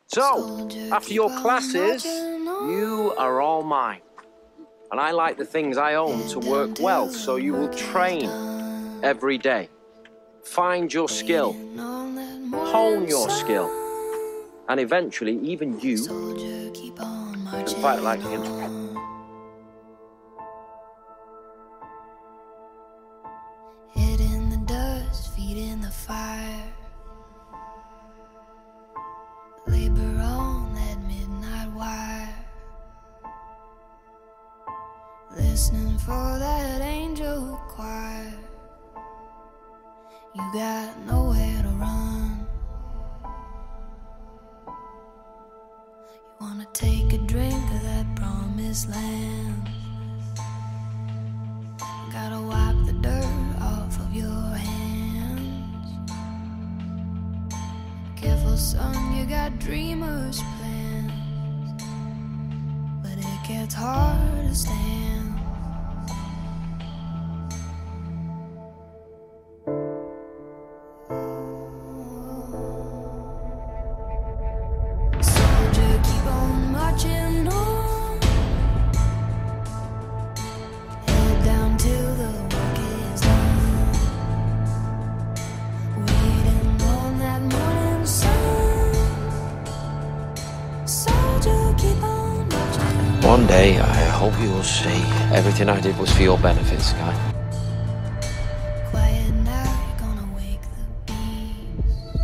So, after your classes, you are all mine. And I like the things I own to work well, so you will train every day. Find your skill, hone your skill, and eventually even you can fight like him. Head in the dust, feet in the fire. Labor on that midnight wire. Listening for that angel choir. You got nowhere to run. You wanna take a drink of that promised land. Gotta wipe the dirt off of your hands. Careful son, you got dreamers' plans, but it gets hard to stand. Soldier, keep on marching on. Head down till the work is done. Waiting on that morning sun. Soldier, keep on marching. One day, I hope you will see everything I did was for your benefit, Sky. Quiet night, gonna wake the beast.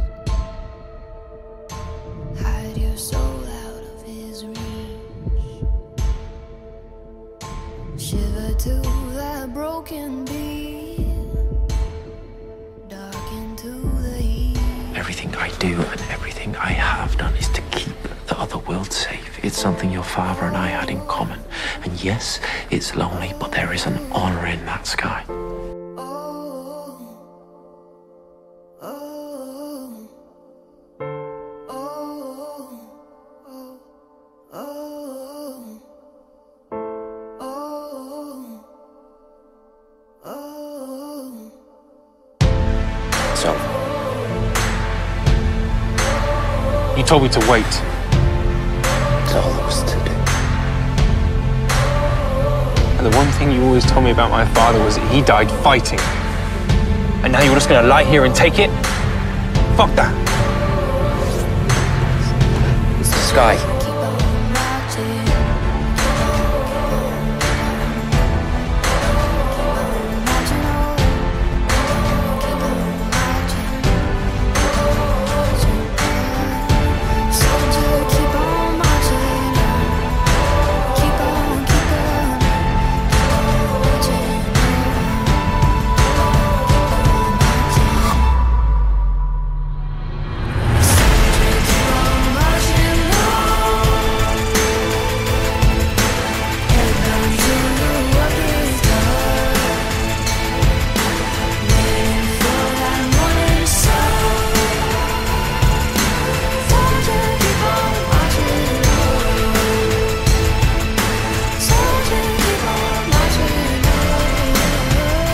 Hide your soul out of his reach. Shiver to that broken beat. Dark into the heat. Everything I do and everything I have done is to keep the other world safe. It's something your father and I had in common. And yes, it's lonely, but there is an honor in that, Sky. Oh, oh, oh, oh, oh, oh, oh. So, You told me to wait. that's all there was to do. And the one thing you always told me about my father was that he died fighting. And now you're just gonna lie here and take it? Fuck that. Sky, Keep on marching.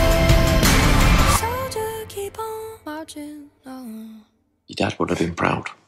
your dad would have been proud.